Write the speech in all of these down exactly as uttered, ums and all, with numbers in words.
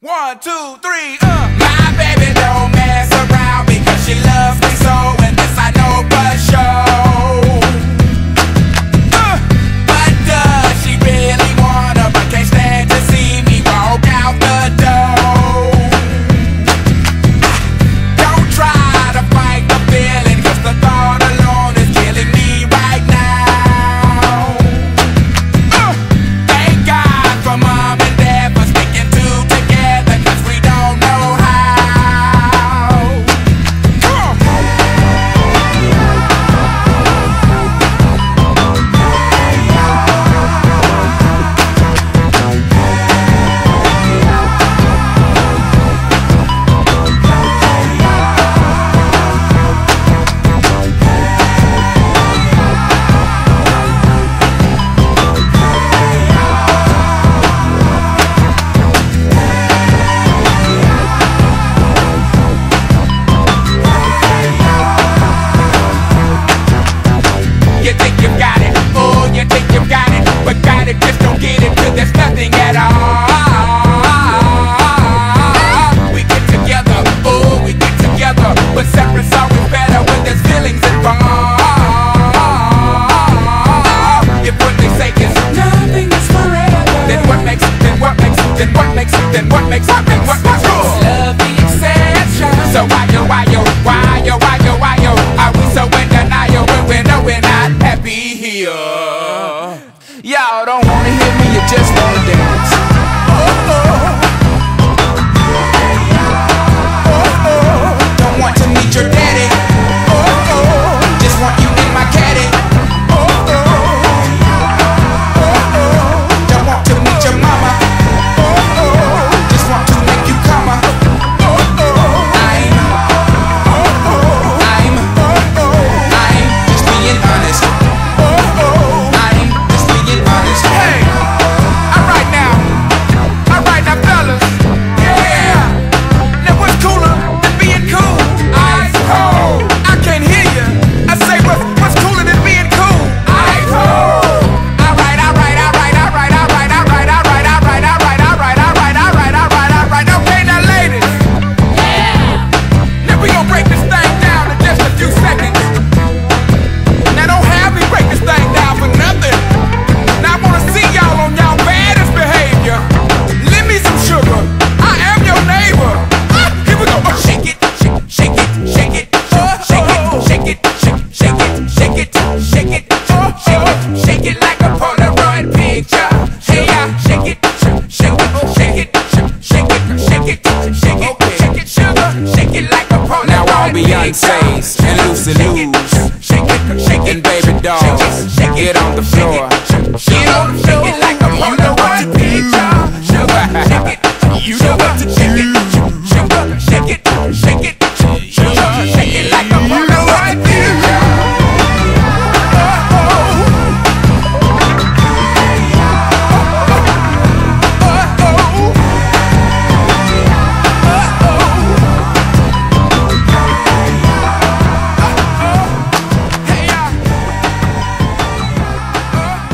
One, two, three, uh. My baby don't mess around because she loves me so, and this I know for sure. Uh. But does she really wanna, but can't stand to see me walk out the door? Don't try to fight the feeling, cause the thought alone is killing me right now. Uh. Thank God for mom and dad for sticking two together, cause we don't know how. Come on. You think you got it, oh, you think you got it, but got it, just don't get it till there's nothing at all. We get together, oh, we get together, but separate's always better when there's feelings involved. If what they say is nothing is forever, then what makes, then what makes, then what makes, then what makes, what makes, what makes love the exception? So why yo, why yo, why yo, why yo, why yo, are we so in denial when we know we're not happy here? Y'all don't wanna hear me, you just wanna dance. Oh, oh. Oh, oh. Don't want to meet your daddy. Oh, oh. Just want you in my caddy. Oh, oh. Oh, oh. Don't want to meet your mama. Oh, oh. Just want to make you come. Oh, oh. I'm, oh, oh. I'm, oh, oh. I'm just being honest. Oh, oh. I'm just being honest. Hey, alright now, alright now, fellas. Yeah, now what's cooler than being cool? Ice cold. I can't hear you. I say what's what's cooler than being cool? Ice cold. Alright, alright, alright, alright, alright, alright, alright, alright, alright, alright, alright, alright, alright, alright. Okay, now ladies. Yeah. Now we gon' break this thing down in just a few seconds. Now don't have me break this thing down for nothing. Now I wanna see y'all on y'all baddest behavior. Lend me some sugar. I am your neighbor. Ah, here we go. Oh, shake it, shake, shake it, shake it, oh, shake it, shake it, shake, shake it, shake it, shake it, oh, shake it, shake it like a Polaroid picture. Hey, yeah, shake it, shake it, shake it, shake it, shake it, shake it, shake it, sugar, shake it like a Polaroid picture. Now all Beyonce's and Lucy Lou's Shake it, shake it, and baby dolls, get on the floor. Get on the floor. Shake it like a Polaroid picture. Sugar, shake it, you know what to shake it, sugar, shake it, shake it, sugar, shake it like a Polaroid picture. Oh, oh. Oh, oh. Oh, oh. Hey, yeah. Oh,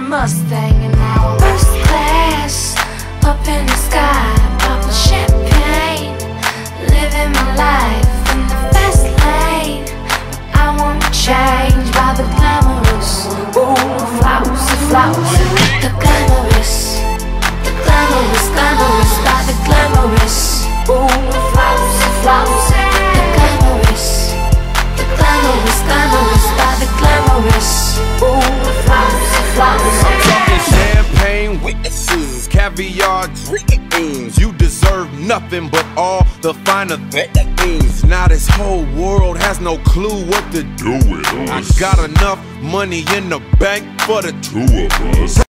Mustang and now first class, up in the sky, popping champagne, living my life in the fast lane. But I won't change by the glamorous, ooh, flousy, flousy, the glamorous, the glamorous, glamorous, by the glamorous, ooh, flousy, flousy, the glamorous, the glamorous, glamorous, by the glamorous, ooh, flousy, flousy. I'm talking champagne witnesses, caviar dreams. You deserve nothing but all the finer things. Now this whole world has no clue what to do with us. I got enough money in the bank for the two of us.